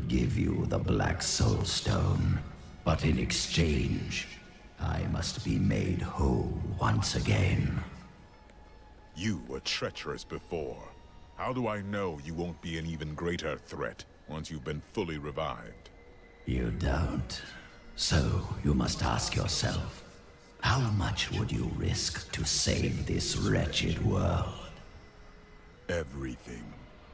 could give you the Black Soulstone, but in exchange, I must be made whole once again. You were treacherous before. How do I know you won't be an even greater threat once you've been fully revived? You don't. So you must ask yourself, how much would you risk to save this wretched world? Everything.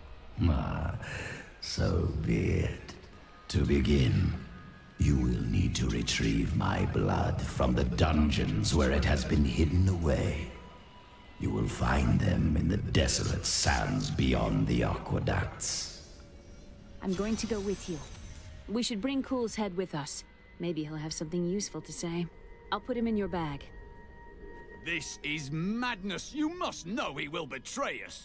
So be it. To begin, you will need to retrieve my blood from the dungeons where it has been hidden away. You will find them in the desolate sands beyond the aqueducts. I'm going to go with you. We should bring Cool's head with us. Maybe he'll have something useful to say. I'll put him in your bag. This is madness. You must know he will betray us.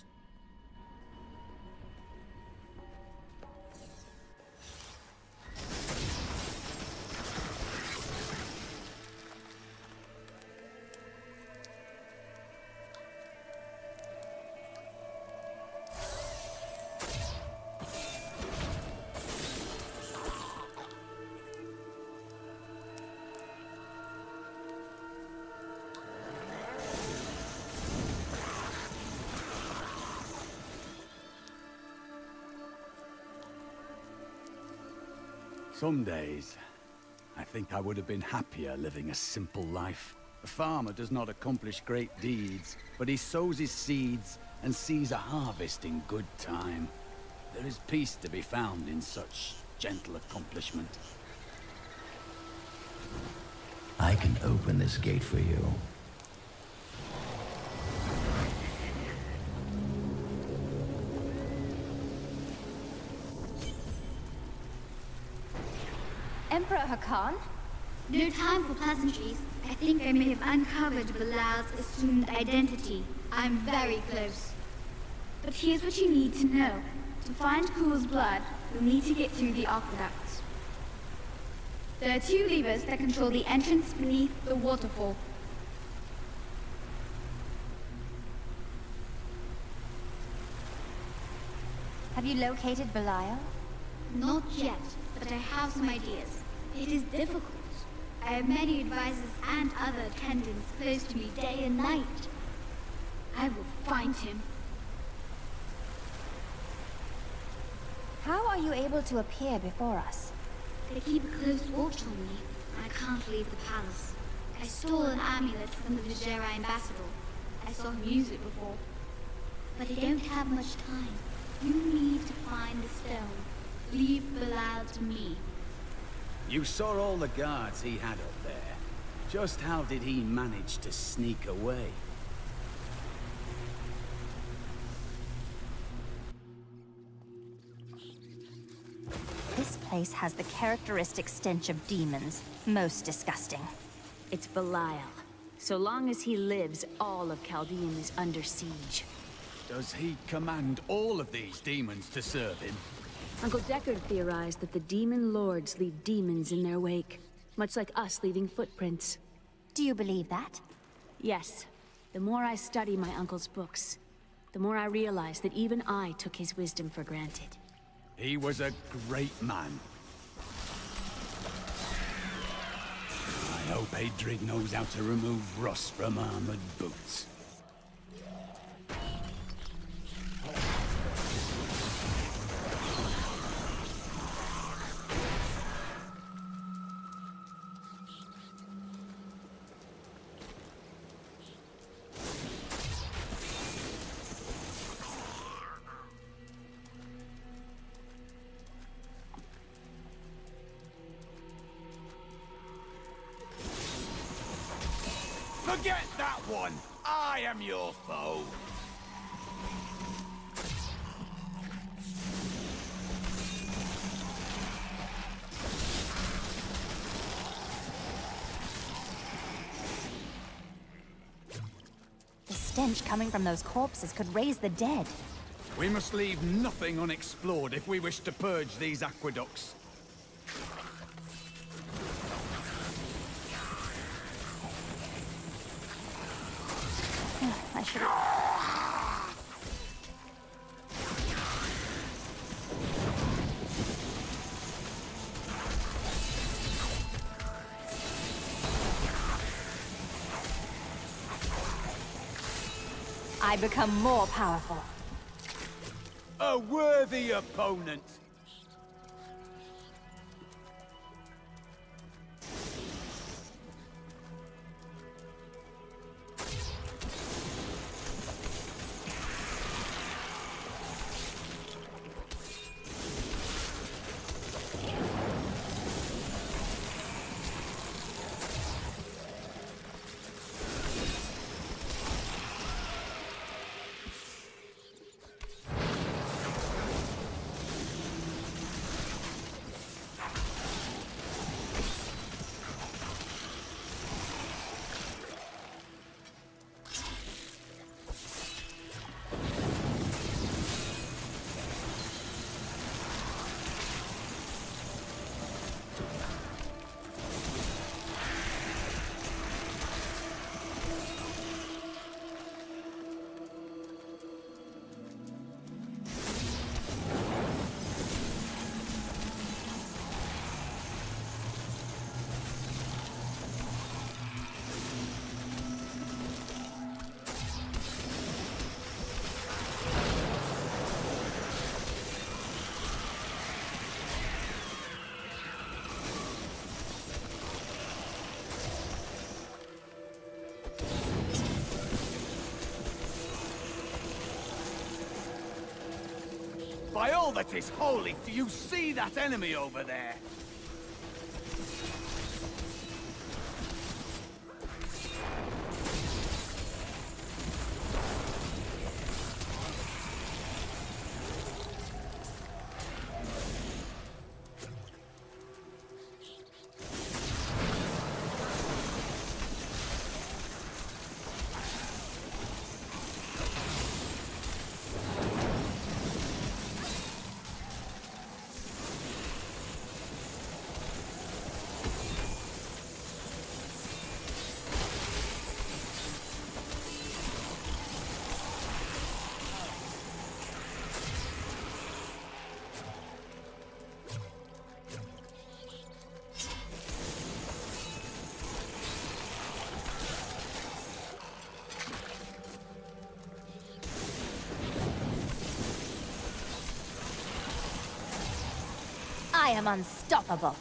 Some days, I think I would have been happier living a simple life. A farmer does not accomplish great deeds, but he sows his seeds and sees a harvest in good time. There is peace to be found in such gentle accomplishment. I can open this gate for you. Emperor Hakan? No time for pleasantries. I think I may have uncovered Bilal's assumed identity. I'm very close. But here's what you need to know. To find Cool's blood, you'll need to get through the aqueducts. There are two levers that control the entrance beneath the waterfall. Have you located Belial? Not yet, but I have some ideas. It is difficult. I have many advisors and other attendants close to me day and night. I will find him. How are you able to appear before us? They keep a close watch on me. I can't leave the palace. I stole an amulet from the Vajera ambassador. I saw him use it before. But I don't have much time. You need to find the stone. Leave Bilal to me. You saw all the guards he had up there. Just how did he manage to sneak away? This place has the characteristic stench of demons. Most disgusting. It's Belial. So long as he lives, all of Chaldean is under siege. Does he command all of these demons to serve him? Uncle Deckard theorized that the demon lords leave demons in their wake, much like us leaving footprints. Do you believe that? Yes. The more I study my uncle's books, the more I realize that even I took his wisdom for granted. He was a great man. I hope Adrig knows how to remove rust from armored boots. Forget that one! I am your foe! The stench coming from those corpses could raise the dead. We must leave nothing unexplored if we wish to purge these aqueducts. I should. I become more powerful. A worthy opponent. By all that is holy, do you see that enemy over there? I am unstoppable.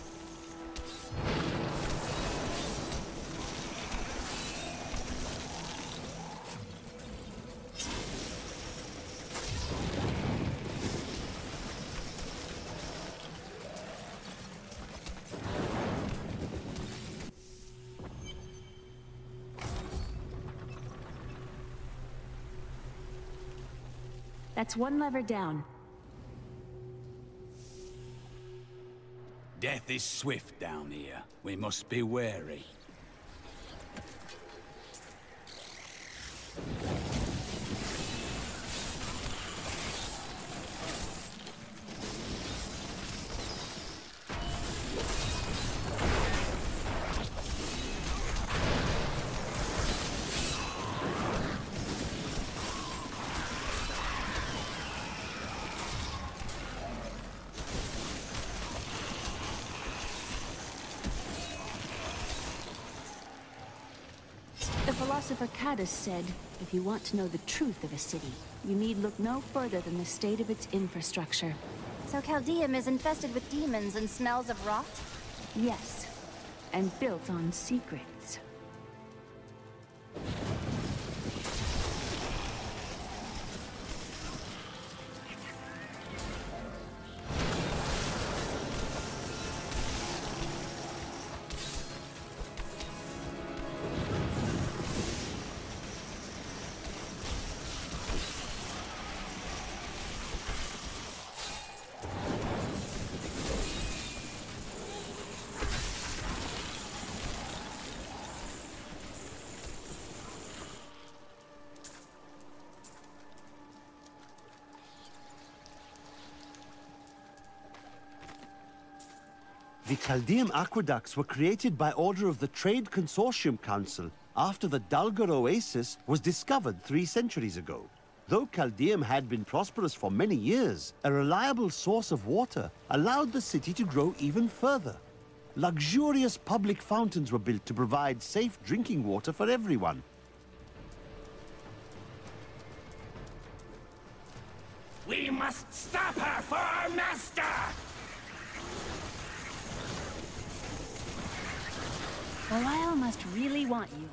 That's one lever down. Death is swift down here. We must be wary. The philosopher Cadus said, if you want to know the truth of a city, you need look no further than the state of its infrastructure. So Chaldeum is infested with demons and smells of rot? Yes, and built on secrets. The Chaldean aqueducts were created by order of the Trade Consortium Council after the Dulgar Oasis was discovered 3 centuries ago. Though Chaldeum had been prosperous for many years, a reliable source of water allowed the city to grow even further. Luxurious public fountains were built to provide safe drinking water for everyone. must stop her for our master! Belial must really want you.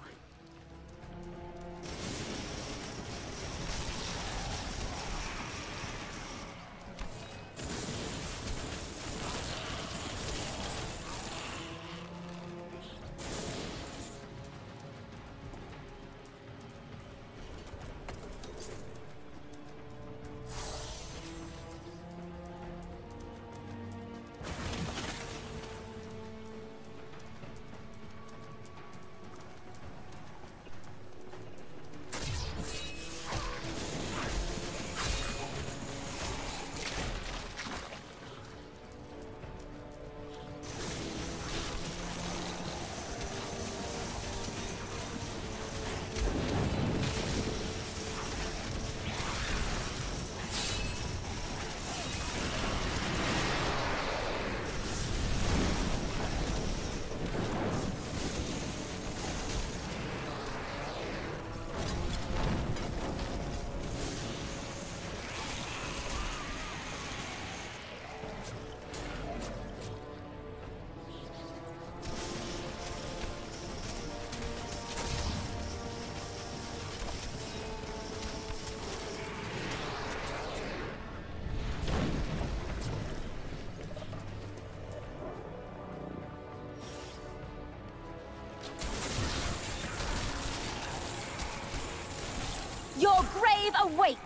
Your grave awaits!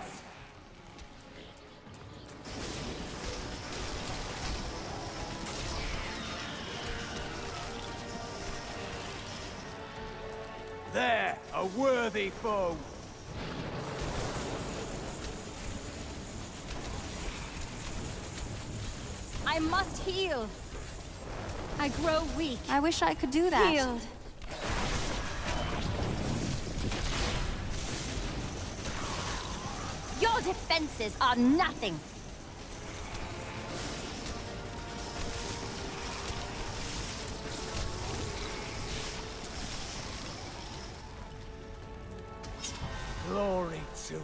There, a worthy foe. I must heal. I grow weak. I wish I could do that. Healed. Your defenses are nothing. Glory to you.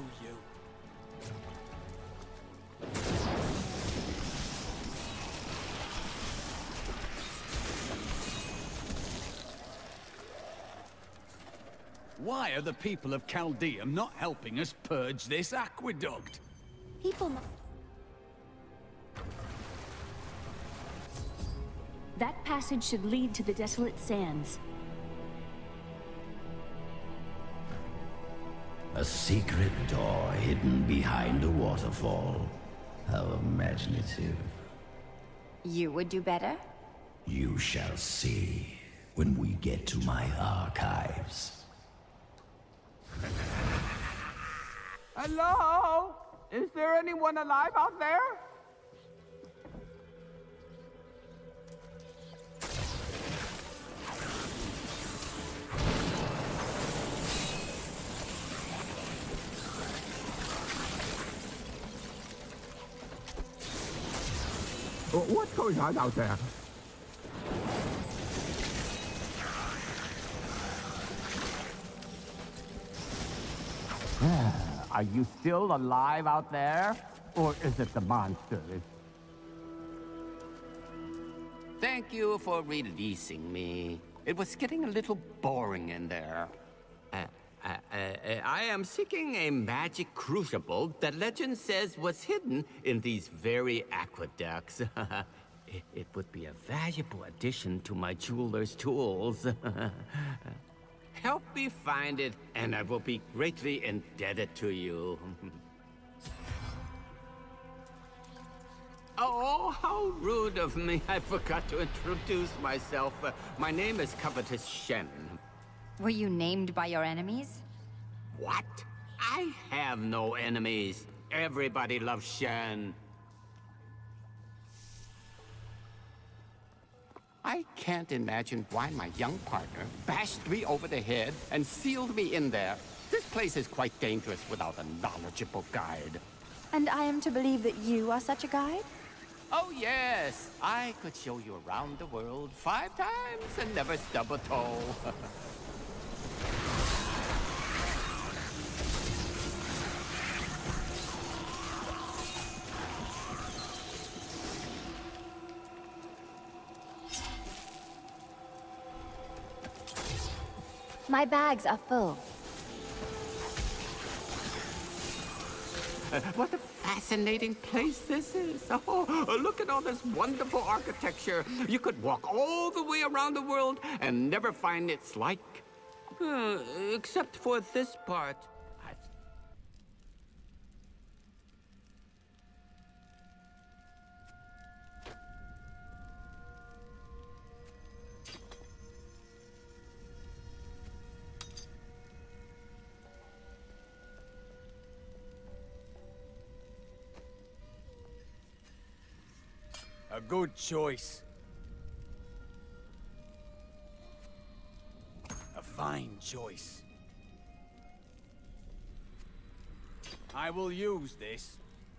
Why are the people of Caldeum not helping us purge this aqueduct? People must... That passage should lead to the Desolate Sands. A secret door hidden behind a waterfall. How imaginative. You would do better? You shall see when we get to my archives. Hello? Is there anyone alive out there? What's going on out there? Are you still alive out there? Or is it the monsters? Thank you for releasing me. It was getting a little boring in there. I am seeking a magic crucible that legend says was hidden in these very aqueducts. It would be a valuable addition to my jeweler's tools. Help me find it, and I will be greatly indebted to you. Oh, how rude of me. I forgot to introduce myself. My name is Covetous Shen. Were you named by your enemies? What? I have no enemies. Everybody loves Shen. I can't imagine why my young partner bashed me over the head and sealed me in there. This place is quite dangerous without a knowledgeable guide. And I am to believe that you are such a guide? Oh yes, I could show you around the world 5 times and never stub a toe. My bags are full. What a fascinating place this is. Oh, look at all this wonderful architecture. You could walk all the way around the world and never find its like. Except for this part. A good choice. A fine choice. I will use this.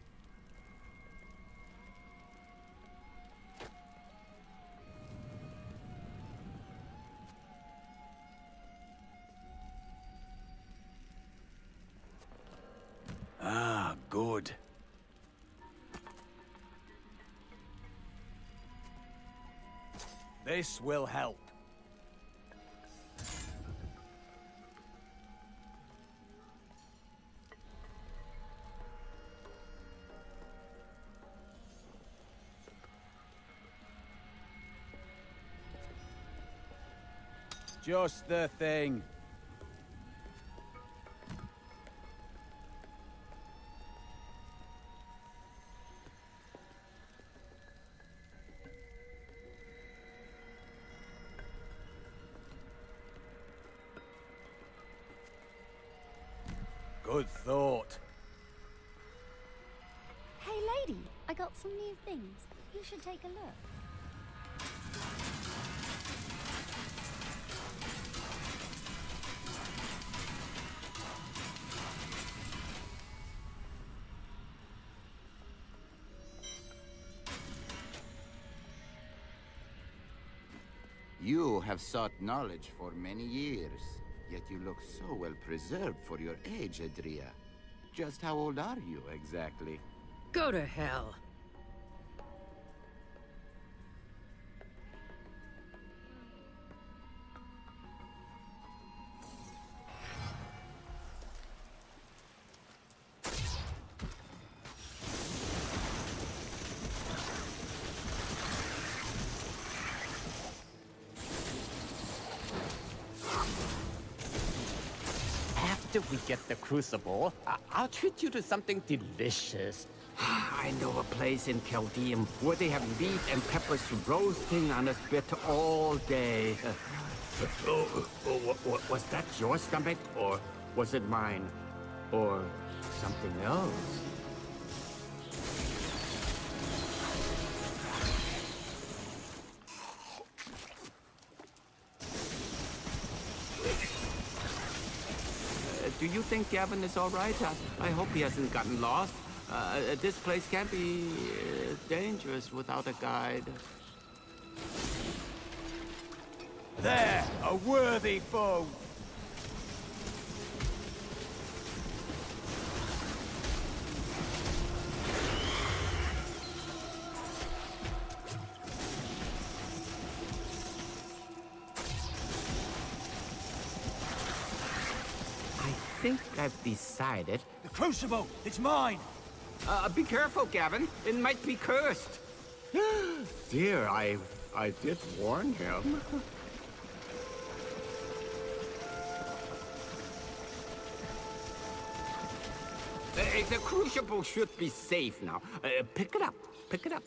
Ah, good. This will help. Just the thing. Good thought. Hey, lady, I got some new things. You should take a look. You have sought knowledge for many years, yet you look so well preserved for your age, Adria. Just how old are you, exactly? Go to hell. After we get the crucible, I'll treat you to something delicious. I know a place in Chaldeum where they have meat and peppers roasting on a spit all day. Was that your stomach, or was it mine, or something else? Do you think Gavin is all right? I hope he hasn't gotten lost. This place can be dangerous without a guide. There! A worthy foe! I think I've decided. The crucible! It's mine! Be careful, Gavin. It might be cursed. Dear, I did warn him. The crucible should be safe now. Pick it up. Pick it up.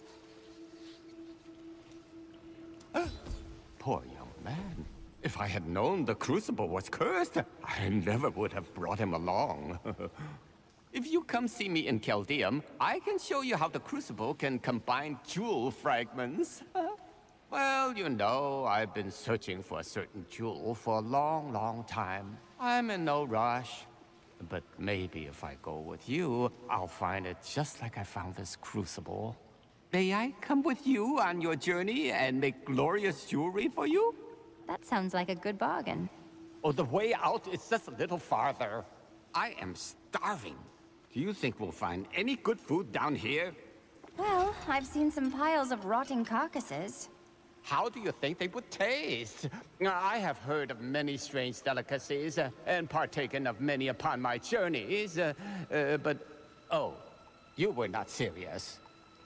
Poor young man. If I had known the crucible was cursed, I never would have brought him along. If you come see me in Chaldeum, I can show you how the crucible can combine jewel fragments. Well, you know, I've been searching for a certain jewel for a long, long time. I'm in no rush. But maybe if I go with you, I'll find it just like I found this crucible. May I come with you on your journey and make glorious jewelry for you? That sounds like a good bargain. Oh, the way out is just a little farther. I am starving. Do you think we'll find any good food down here? Well, I've seen some piles of rotting carcasses. How do you think they would taste? I have heard of many strange delicacies, and partaken of many upon my journeys, but... Oh, you were not serious.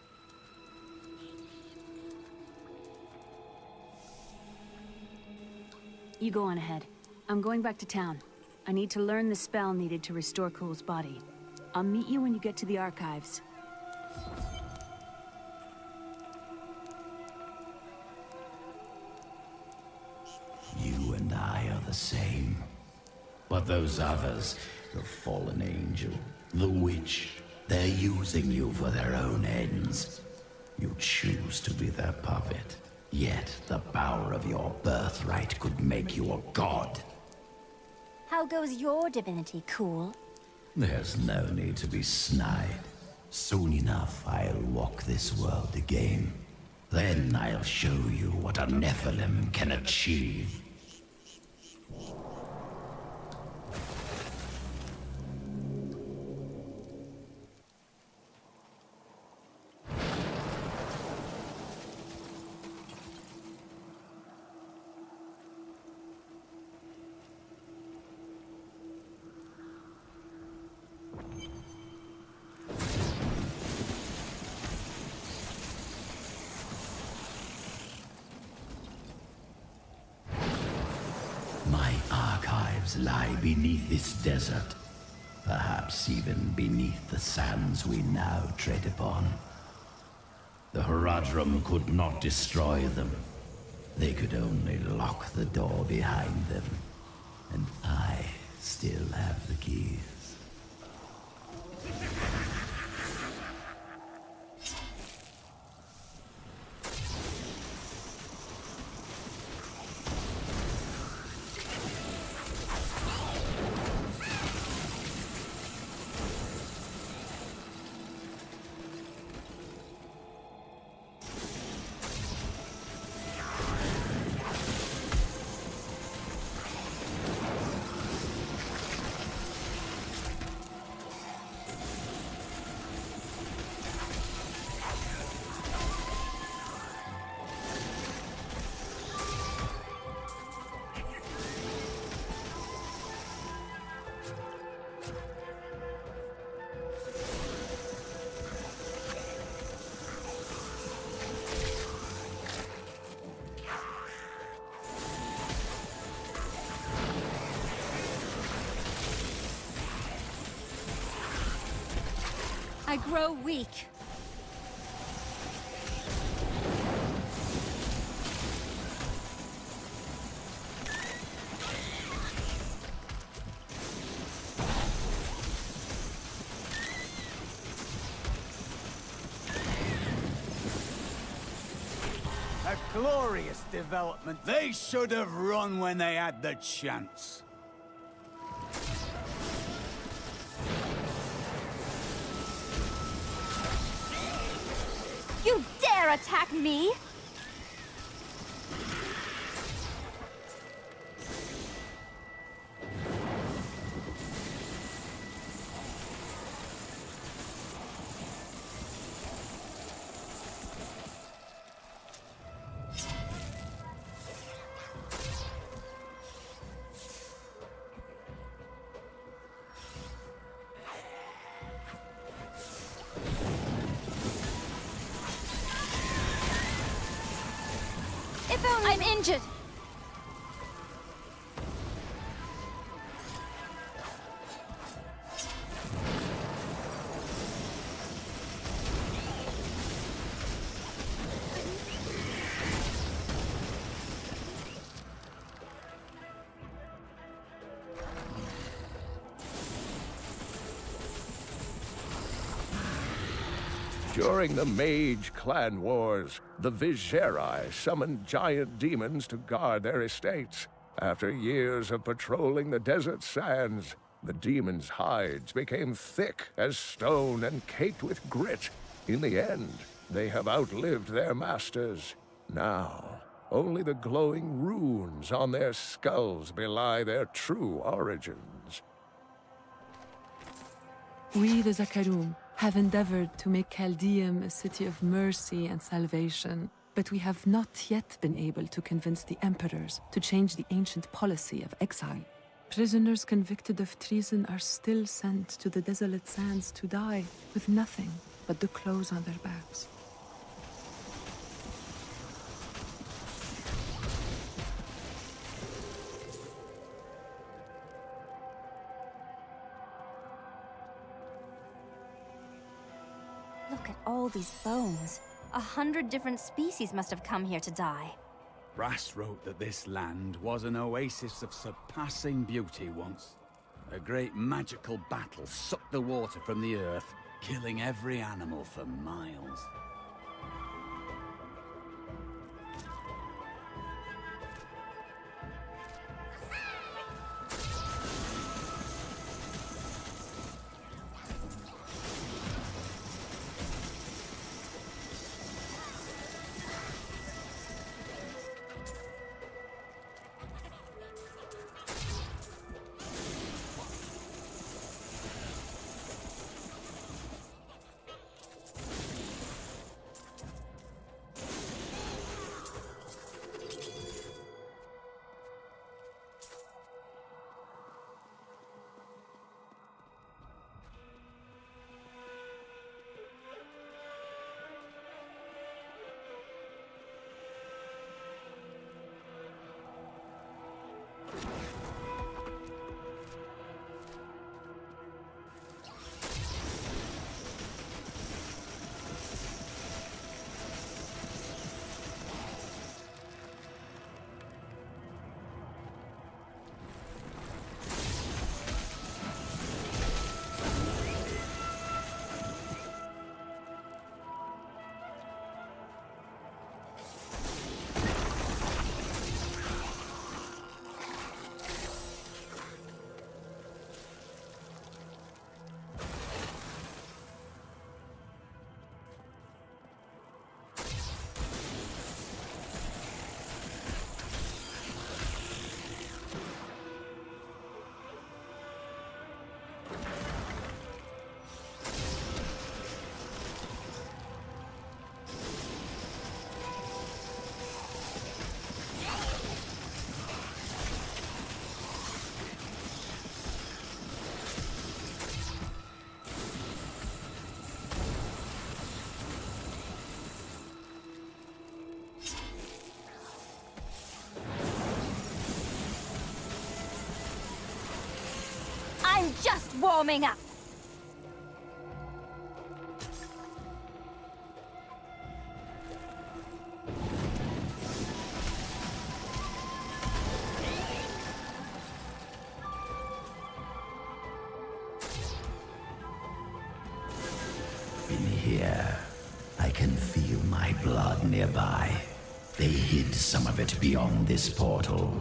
You go on ahead. I'm going back to town. I need to learn the spell needed to restore Cool's body. I'll meet you when you get to the archives. You and I are the same. But those others, the fallen angel, the witch, they're using you for their own ends. You choose to be their puppet. Yet the power of your birthright could make you a god. How goes your divinity, Cool? There's no need to be snide. Soon enough, I'll walk this world again. Then I'll show you what a Nephilim can achieve. My archives lie beneath this desert. Perhaps even beneath the sands we now tread upon. The Horadrim could not destroy them. They could only lock the door behind them. And I still have the keys. I grow weak. A glorious development. They should have run when they had the chance. You dare attack me? I'm injured. During the Mage Clan Wars, the Viserai summoned giant demons to guard their estates. After years of patrolling the desert sands, the demons' hides became thick as stone and caked with grit. In the end, they have outlived their masters. Now, only the glowing runes on their skulls belie their true origins. We, the Zakarum, have endeavored to make Chaldeum a city of mercy and salvation. But we have not yet been able to convince the emperors to change the ancient policy of exile. Prisoners convicted of treason are still sent to the desolate sands to die, with nothing but the clothes on their backs. Look at all these bones. 100 different species must have come here to die. Brass wrote that this land was an oasis of surpassing beauty once. A great magical battle sucked the water from the earth, killing every animal for miles. I'm just warming up. In here, I can feel my blood nearby. They hid some of it beyond this portal.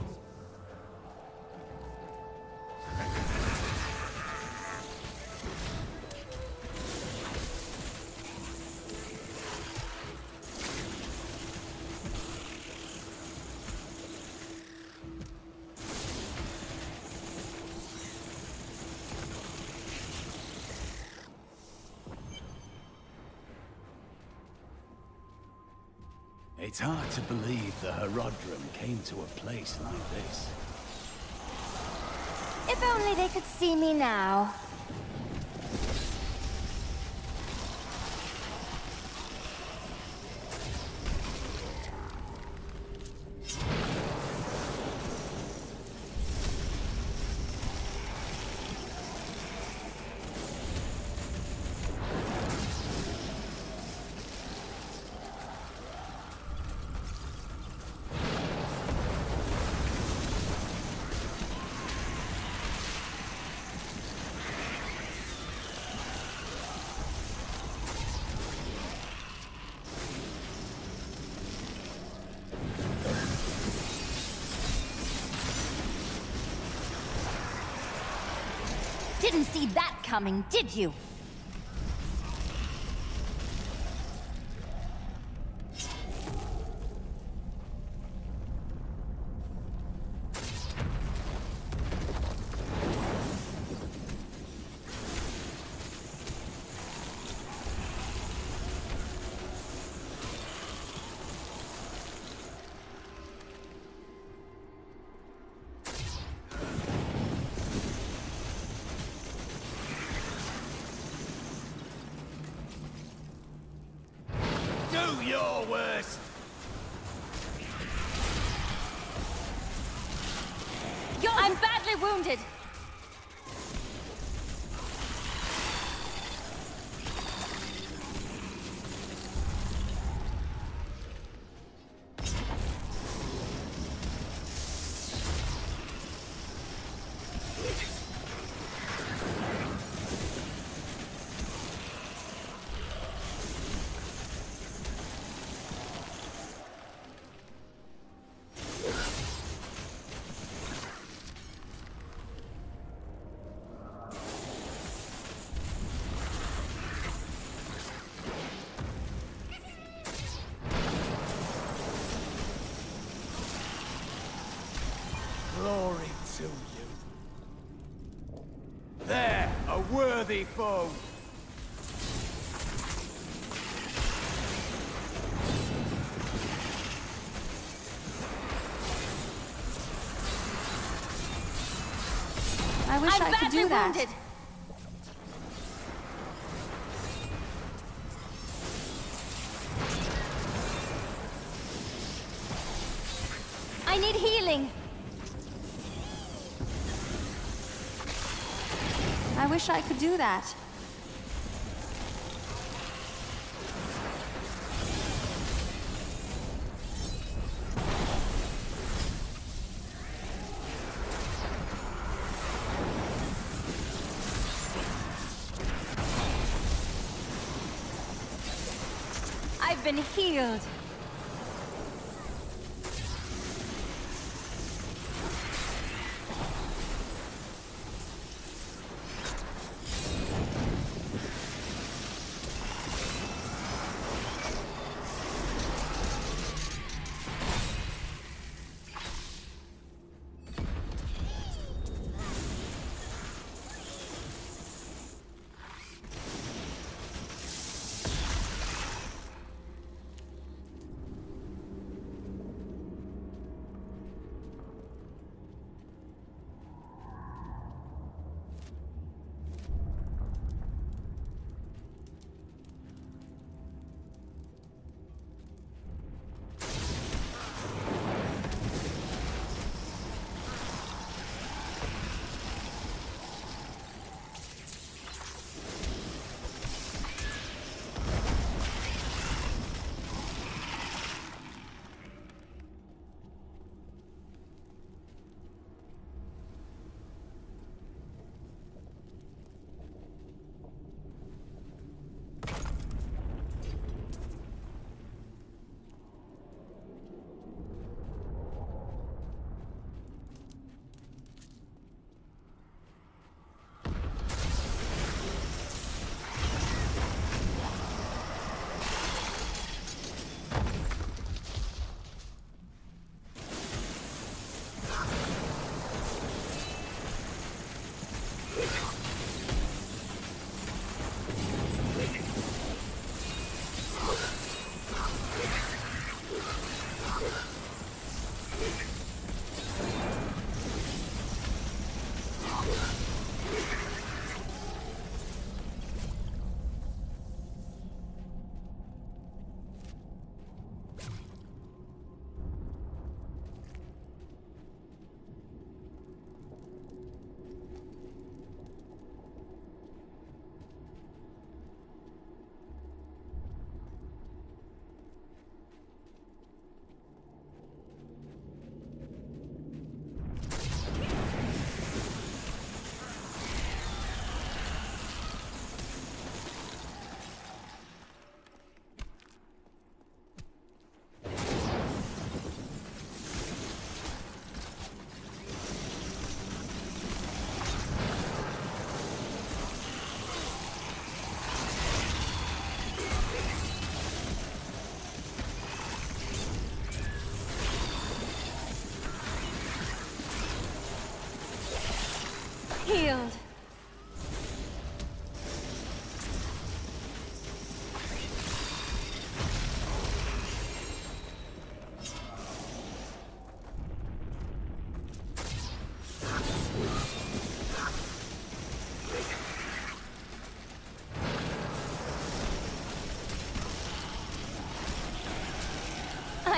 It's hard to believe the Herodrum came to a place like this. If only they could see me now. Didn't see that coming, did you? your worst! I'm badly wounded! Glory to you. There, a worthy foe. I wish I could do that. Wounded. I need healing. I wish I could do that. I've been healed.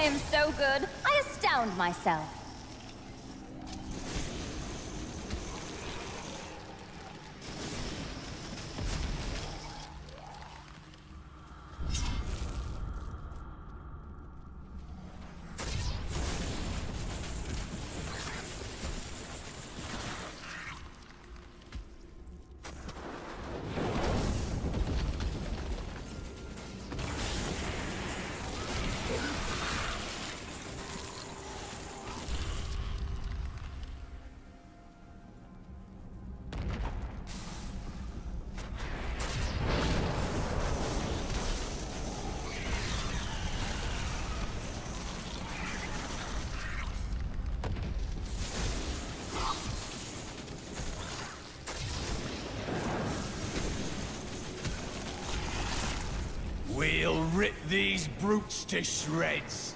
am so good, I astound myself. We'll rip these brutes to shreds.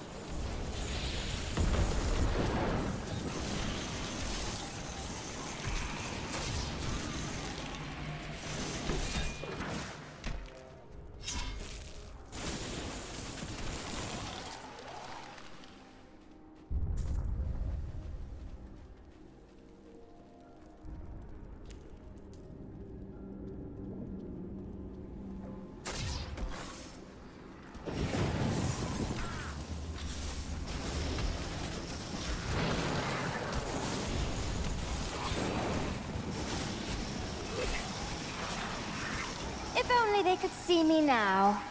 If only they could see me now.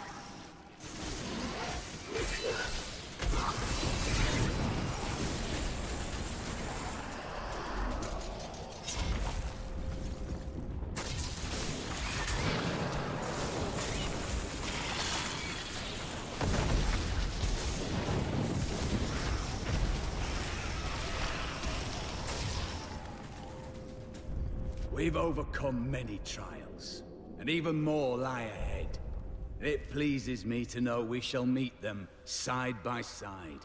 We've overcome many trials, and even more lie ahead. It pleases me to know we shall meet them side by side.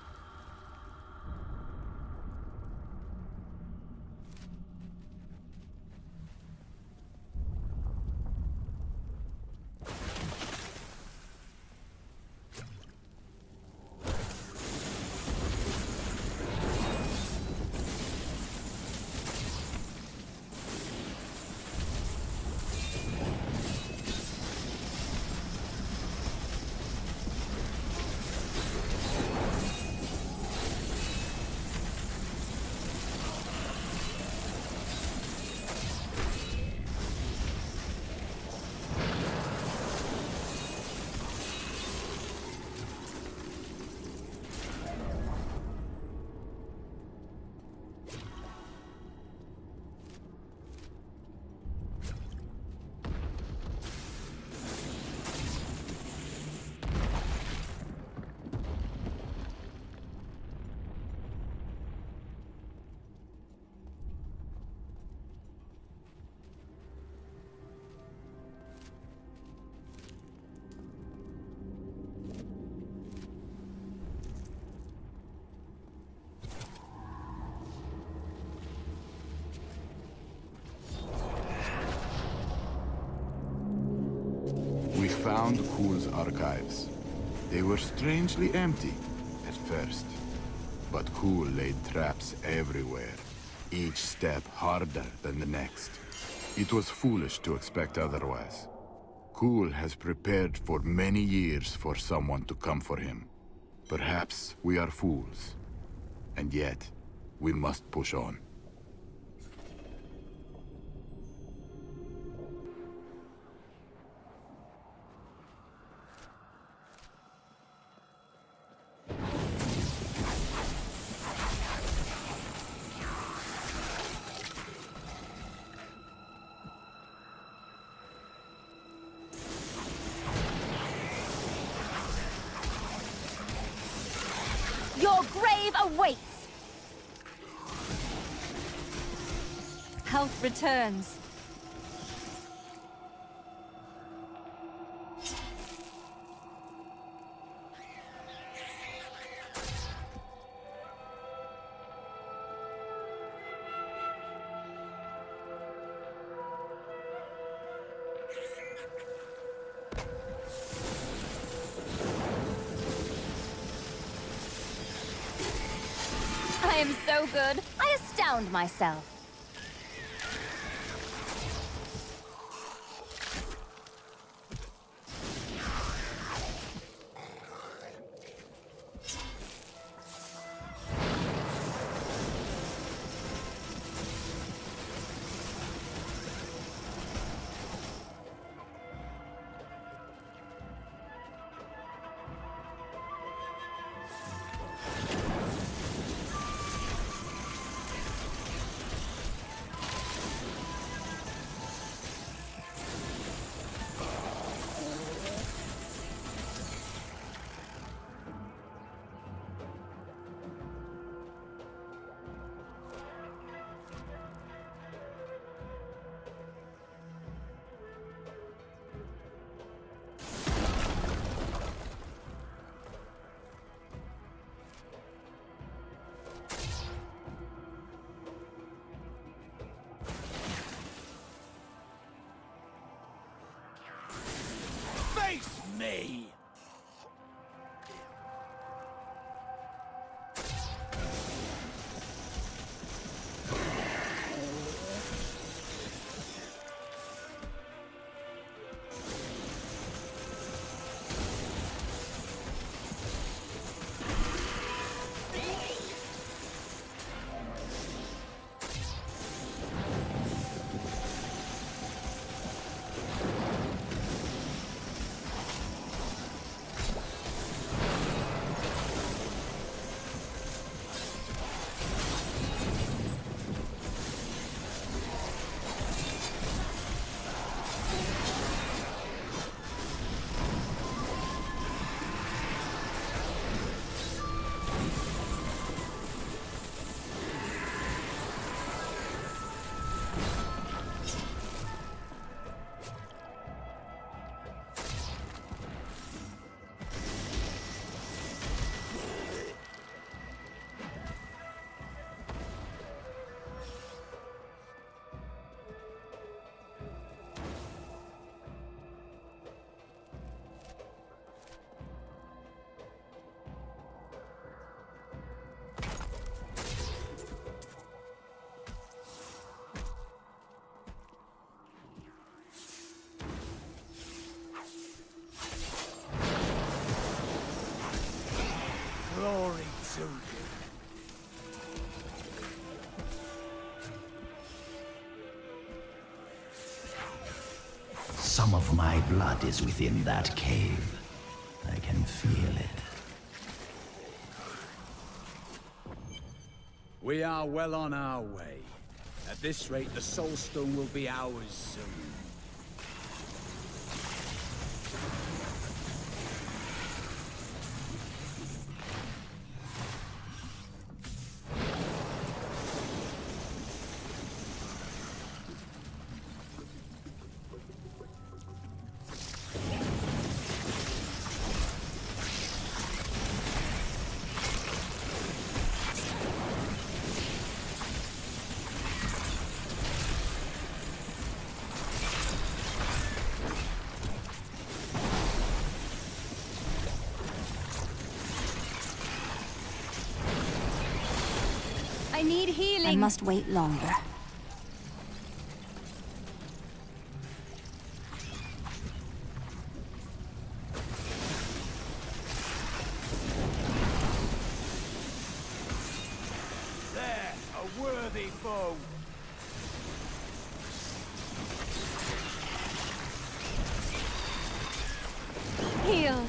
We found Kuhl's archives. They were strangely empty at first. But Kuhl laid traps everywhere, each step harder than the next. It was foolish to expect otherwise. Kuhl has prepared for many years for someone to come for him. Perhaps we are fools. And yet, we must push on. Your grave awaits! Health returns. am so good, I astound myself. Face me! Glory to you. Some of my blood is within that cave. I can feel it. We are well on our way. At this rate, the Soulstone will be ours soon. I need healing. I must wait longer. There, a worthy foe. Healed.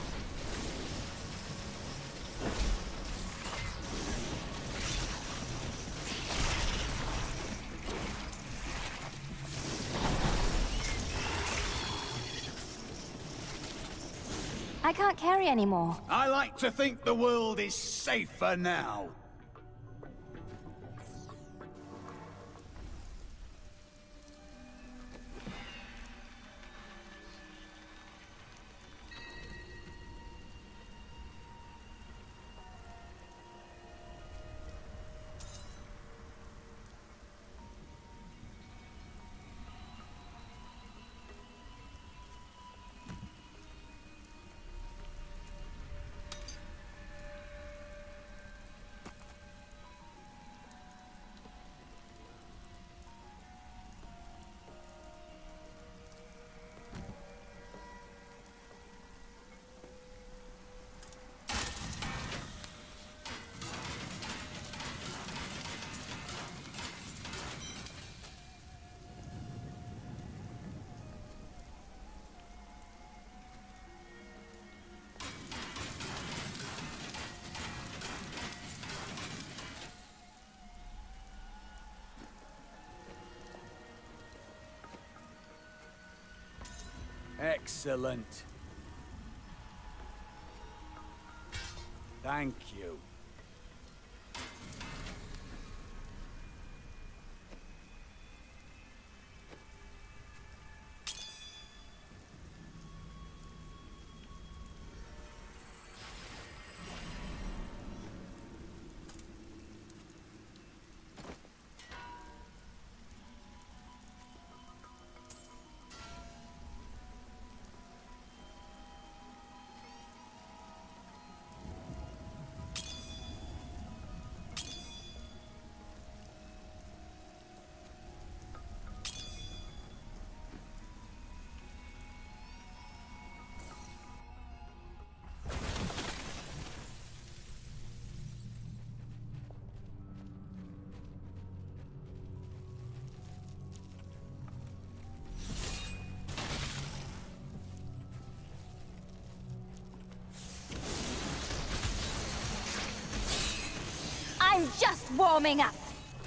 I can't carry anymore. I like to think the world is safer now. Excellent. Thank you. I'm just warming up.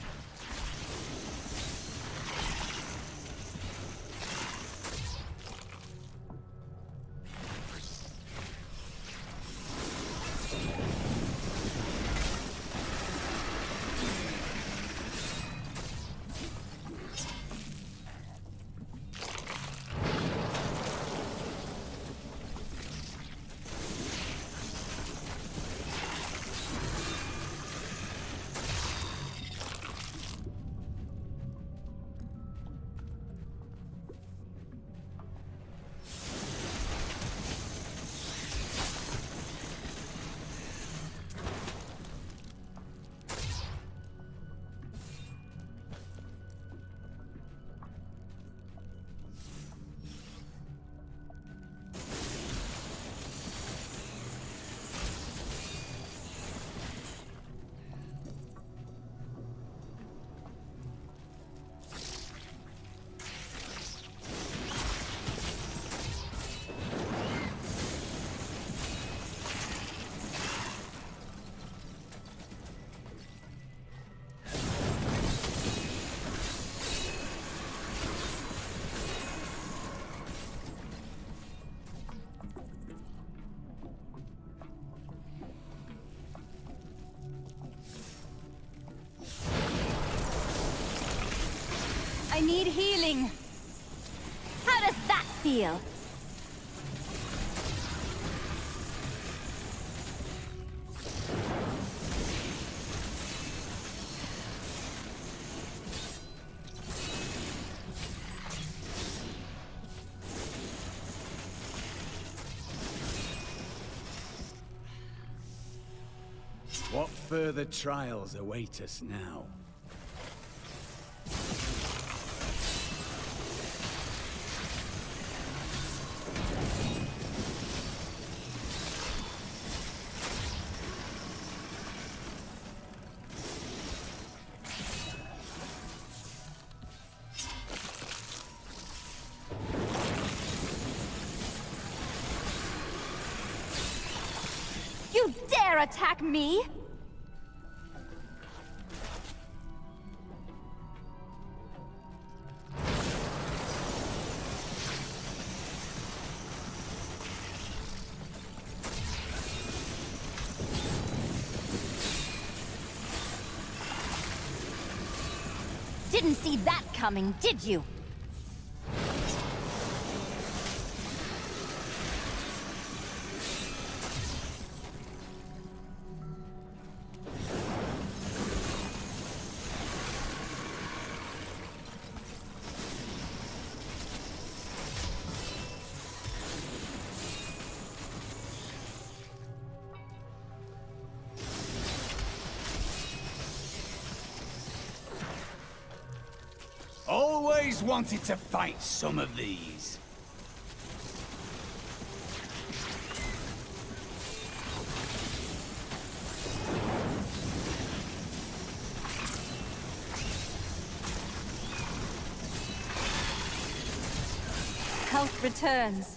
I need healing. How does that feel? What further trials await us now? You dare attack me? Didn't see that coming, did you? Always wanted to fight some of these. Health returns.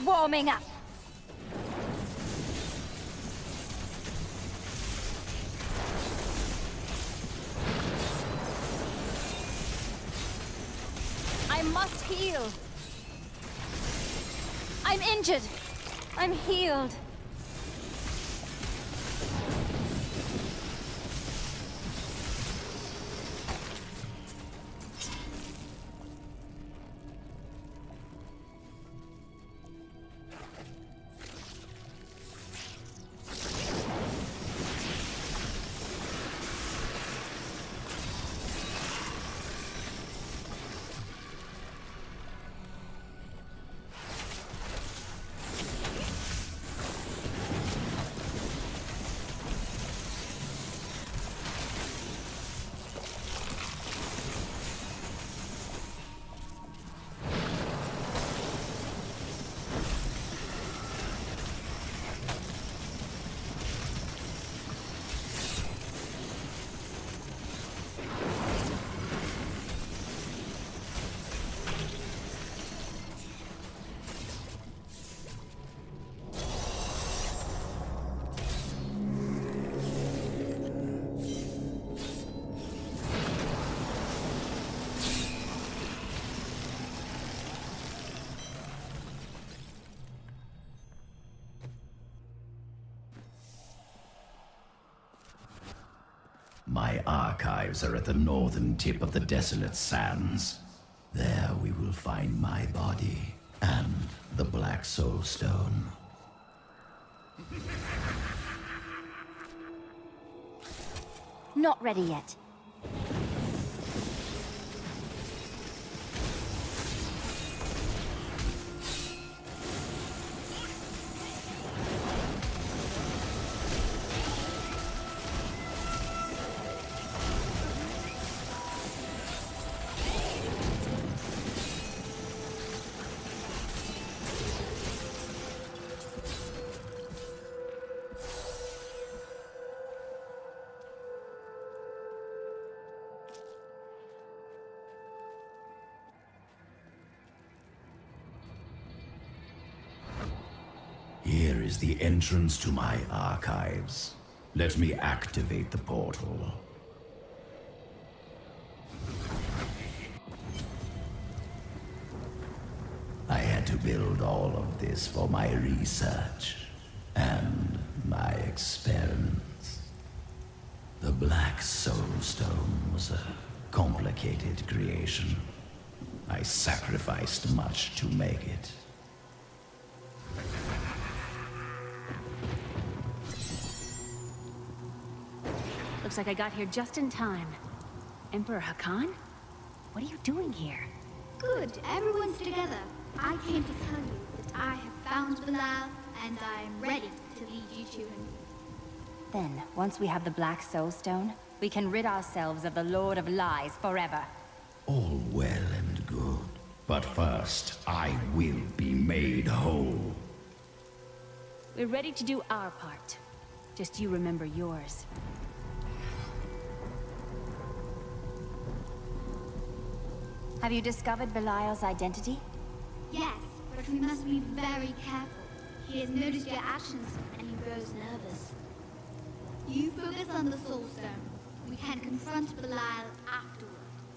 warming up. I must heal. I'm injured. I'm healed. My archives are at the northern tip of the desolate sands. There we will find my body and the Black Soulstone. Not ready yet. Here is the entrance to my archives. Let me activate the portal. I had to build all of this for my research and my experiments. The Black Soulstone was a complicated creation. I sacrificed much to make it. Looks like I got here just in time. Emperor Hakan? What are you doing here? Good, everyone's together. I came to tell you that I have found Belial, and I am ready to lead you to him. Then, once we have the Black Soulstone, we can rid ourselves of the Lord of Lies forever. All well and good. But first, I will be made whole. We're ready to do our part. Just you remember yours. Have you discovered Belial's identity? Yes, but we must be very careful. He has noticed your actions, and he grows nervous. You focus on the Soulstone. We can confront Belial afterward.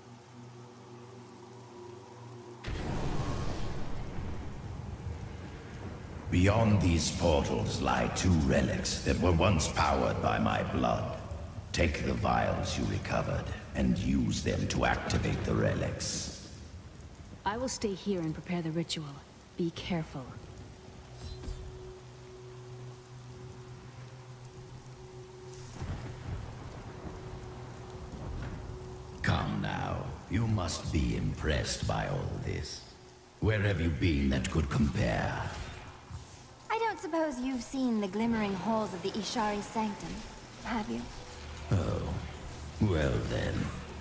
Beyond these portals lie two relics that were once powered by my blood. Take the vials you recovered, and use them to activate the relics. I will stay here and prepare the ritual. Be careful. Come now. You must be impressed by all this. Where have you been that could compare? I don't suppose you've seen the glimmering halls of the Ishari Sanctum, have you? Oh, well then.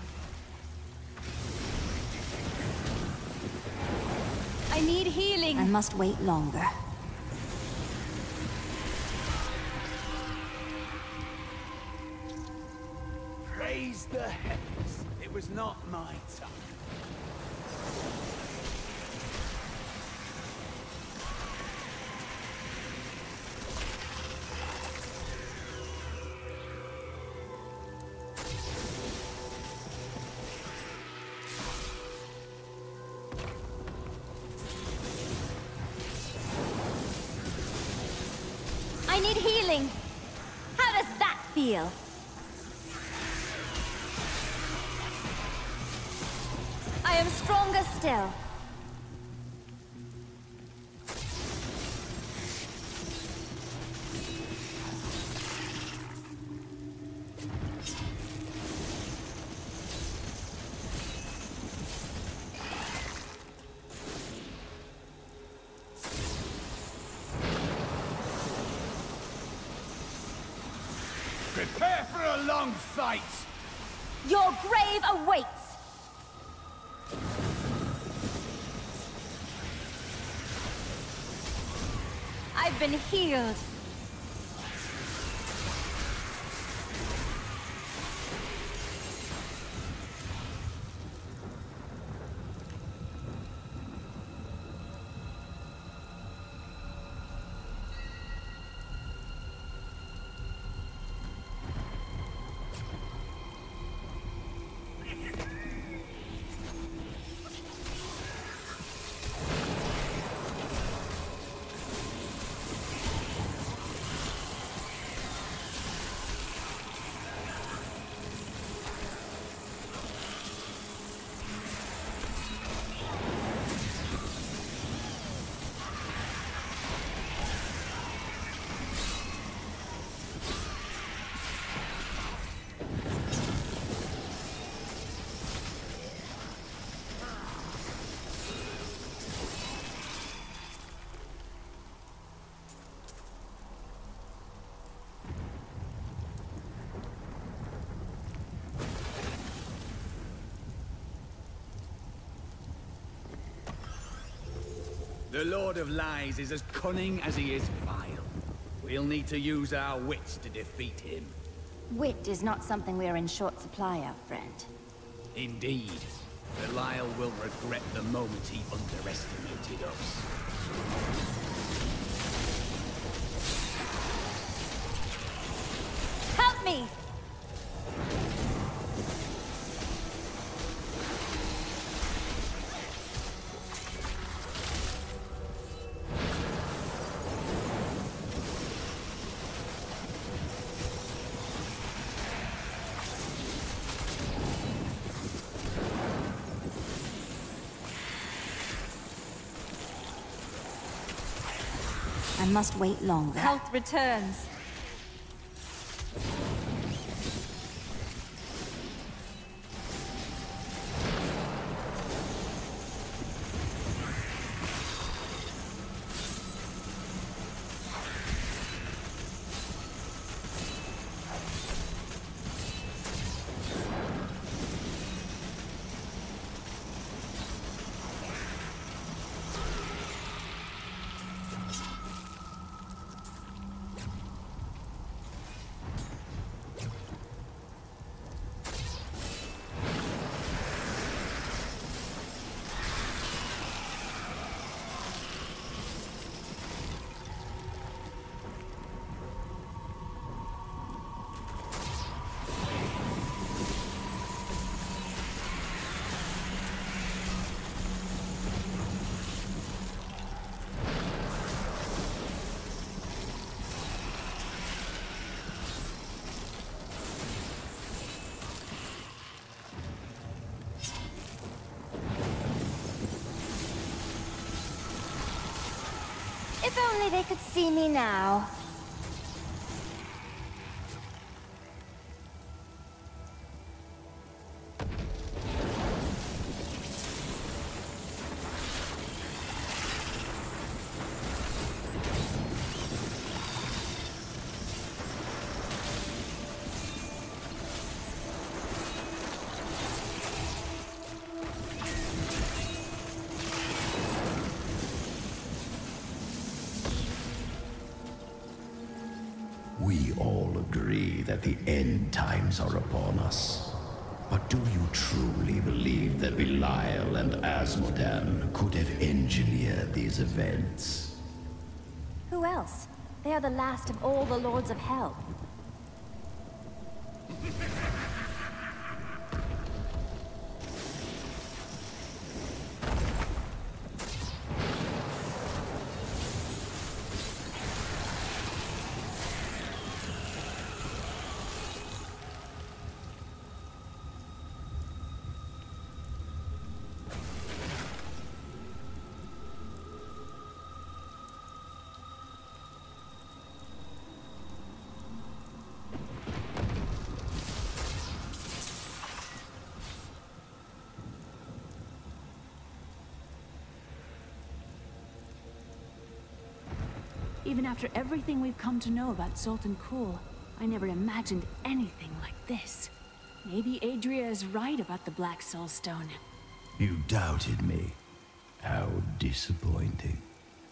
I need healing. I must wait longer. Praise the heavens. It was not my time. heal. I am stronger still. Prepare for a long fight! Your grave awaits! I've been healed. The Lord of Lies is as cunning as he is vile. We'll need to use our wits to defeat him. Wit is not something we are in short supply of, friend. Indeed. Belial will regret the moment he underestimated us. Help me! I must wait longer. Health returns. If only they could see me now. We all agree that the end times are upon us. But do you truly believe that Belial and Asmodan could have engineered these events? Who else? They are the last of all the Lords of Hell. Even after everything we've come to know about Sultan Kulle, I never imagined anything like this. Maybe Adria is right about the Black Soulstone. You doubted me. How disappointing.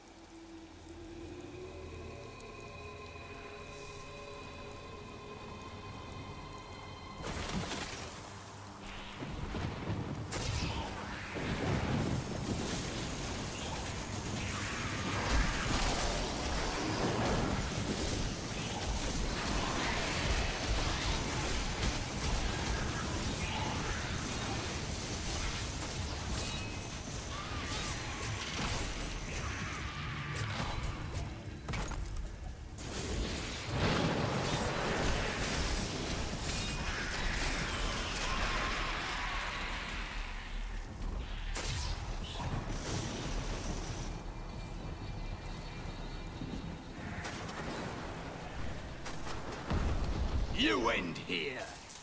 You end here!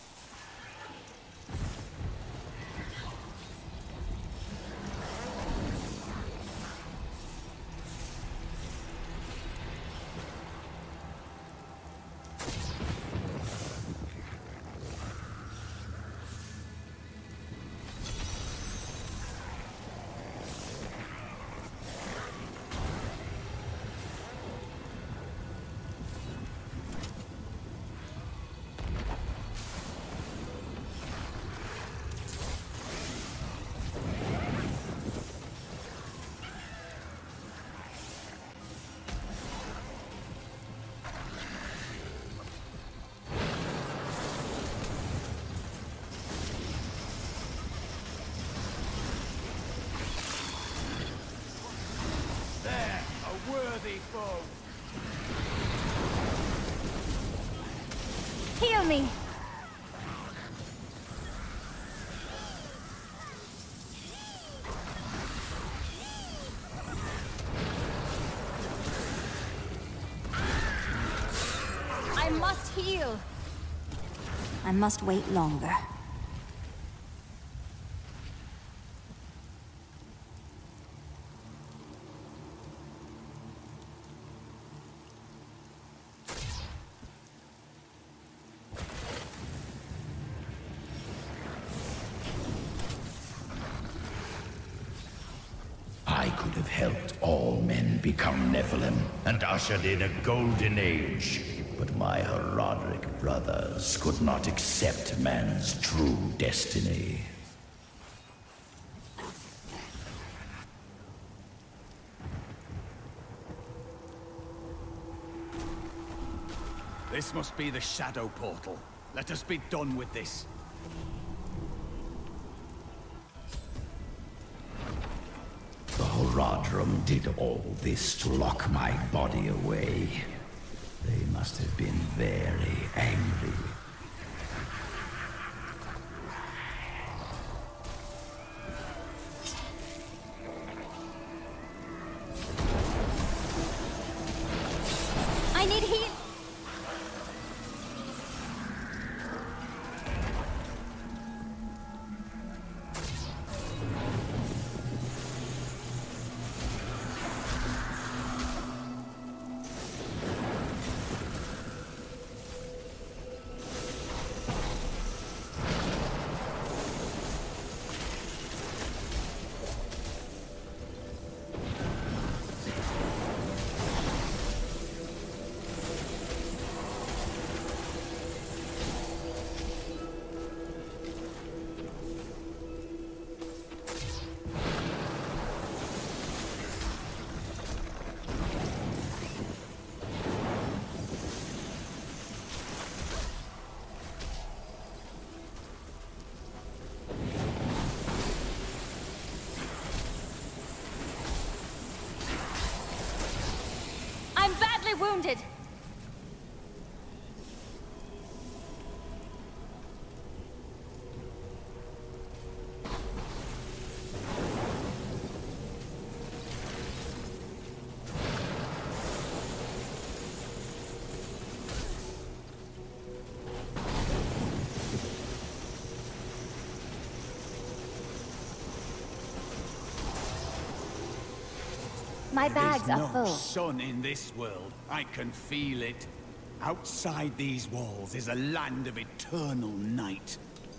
Worthy foe. Heal me. I must heal. I must wait longer. I could have helped all men become Nephilim and ushered in a golden age. But my Herodic brothers could not accept man's true destiny. This must be the Shadow Portal. Let us be done with this. The Horadrim did all this to lock my body away. They must have been very angry. I need heal. I'm badly wounded. My bags There's are no full. sun in this world. I can feel it. Outside these walls is a land of eternal night.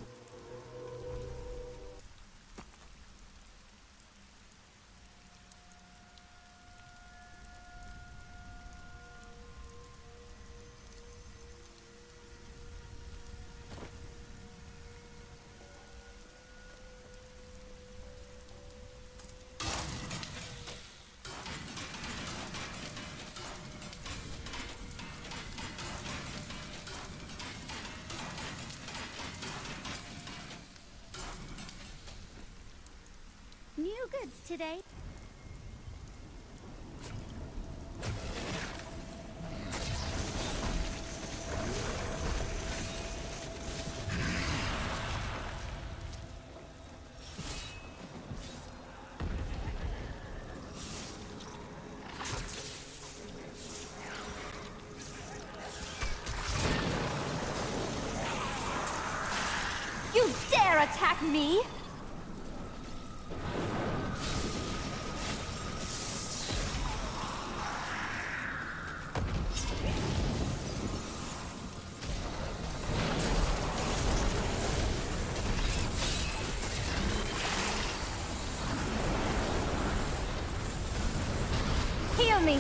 New goods today. You dare attack me? Heal me!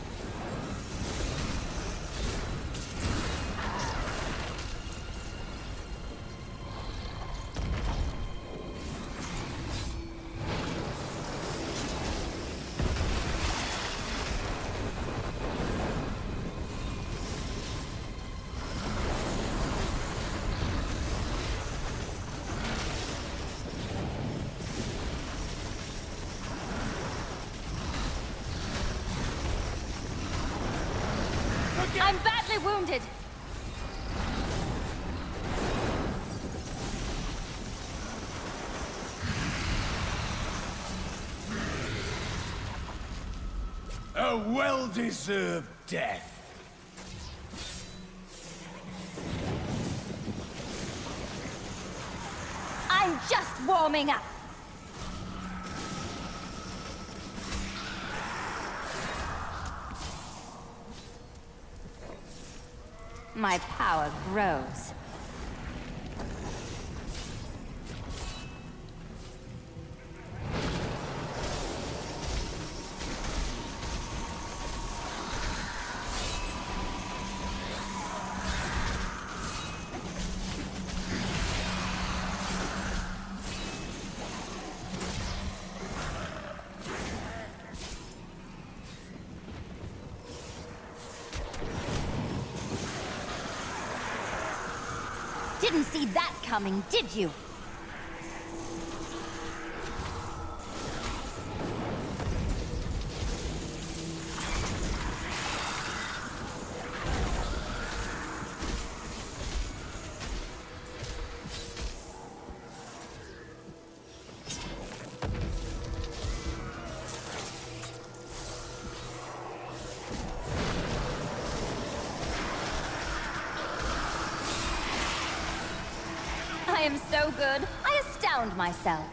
I'm badly wounded. A well-deserved death. I'm just warming up. My power grows. Didn't see that coming, did you? I am so good, I astound myself.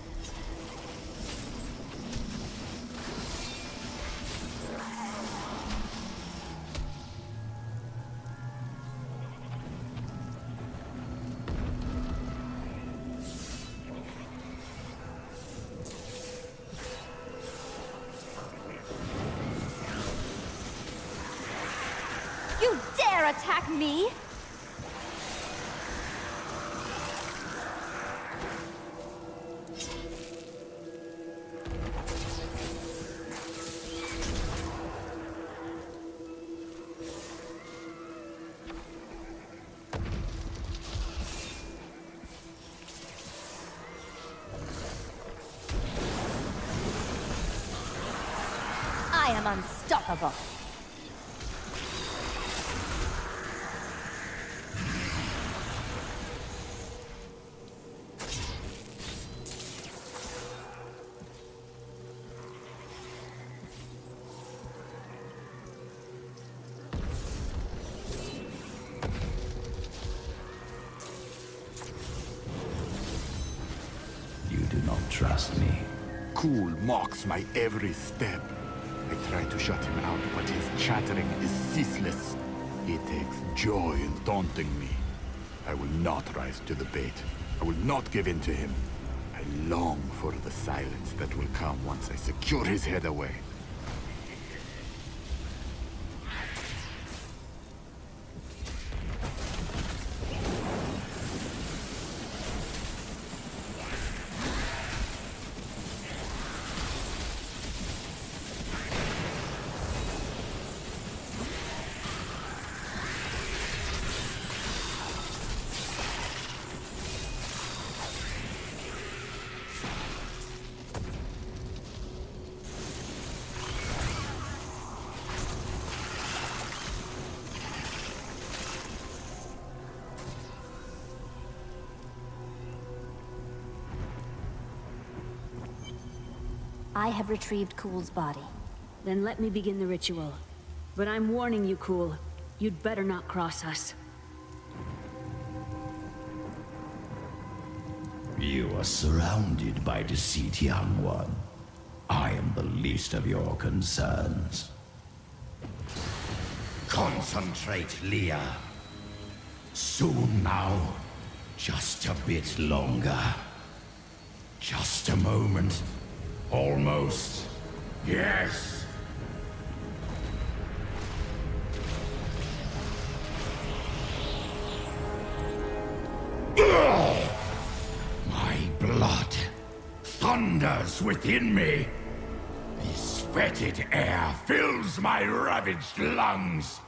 You dare attack me? I am unstoppable. You do not trust me. Cool mocks my every step. I try to shut him out, but his chattering is ceaseless. He takes joy in taunting me. I will not rise to the bait. I will not give in to him. I long for the silence that will come once I secure his head away. I have retrieved Cool's body. Then let me begin the ritual. But I'm warning you, Cool. You'd better not cross us. You are surrounded by deceit, young one. I am the least of your concerns. Concentrate, Leah. Soon now. Just a bit longer. Just a moment. Almost. Yes. Ugh! My blood thunders within me. This fetid air fills my ravaged lungs.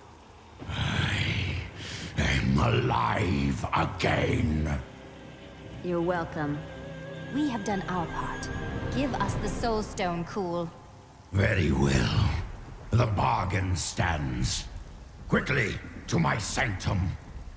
I am alive again. You're welcome. We have done our part. Give us the Soulstone, Cool. Very well. The bargain stands. Quickly, to my sanctum.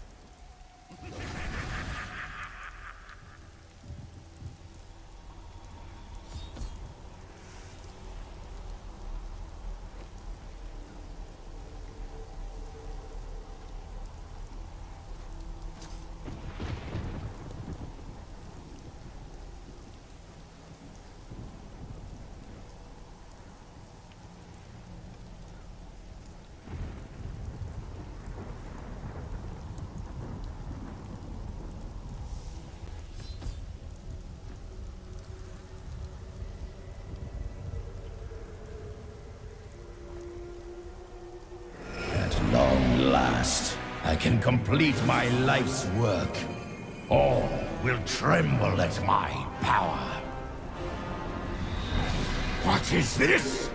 I can complete my life's work. All will tremble at my power. What is this?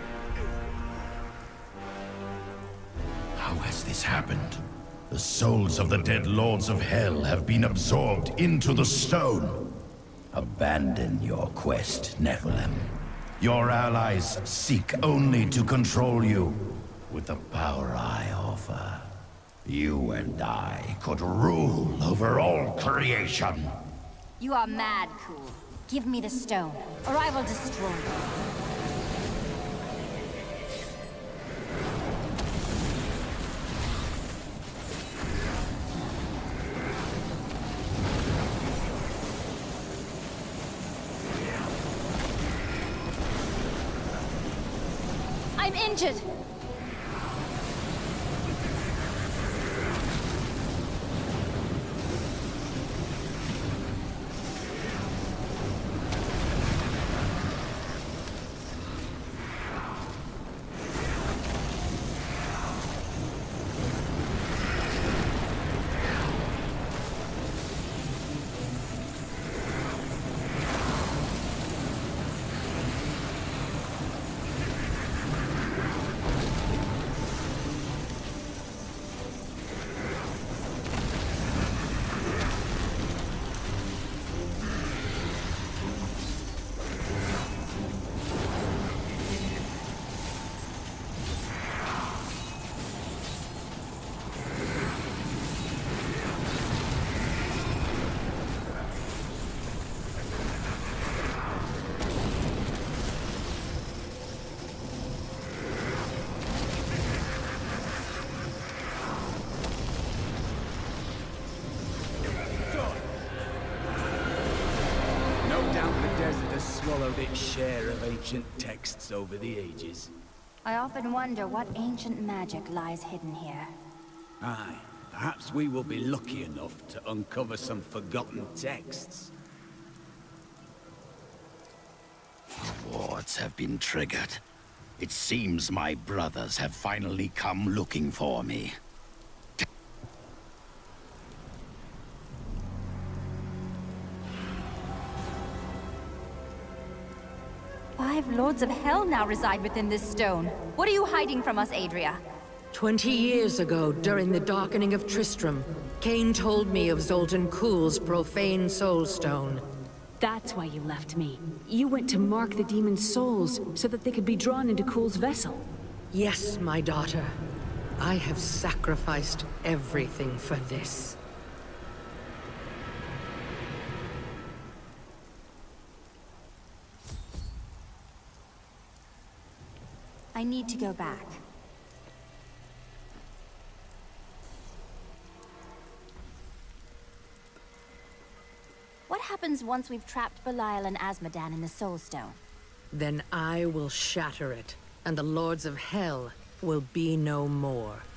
How has this happened? The souls of the dead lords of hell have been absorbed into the stone. Abandon your quest, Nephilim. Your allies seek only to control you. With the power I offer, you and I could rule over all creation. You are mad, Cool. Give me the stone, or I will destroy you. I'm injured! Swallowed its share of ancient texts over the ages. I often wonder what ancient magic lies hidden here. Aye, perhaps we will be lucky enough to uncover some forgotten texts. The wards have been triggered. It seems my brothers have finally come looking for me. 5 lords of hell now reside within this stone. What are you hiding from us, Adria? 20 years ago, during the darkening of Tristram, Cain told me of Zoltan Kuhl's profane Soulstone. That's why you left me. You went to mark the demon's souls, so that they could be drawn into Kuhl's vessel. Yes, my daughter. I have sacrificed everything for this. I need to go back. What happens once we've trapped Belial and Azmodan in the Soulstone? Then I will shatter it, and the Lords of Hell will be no more.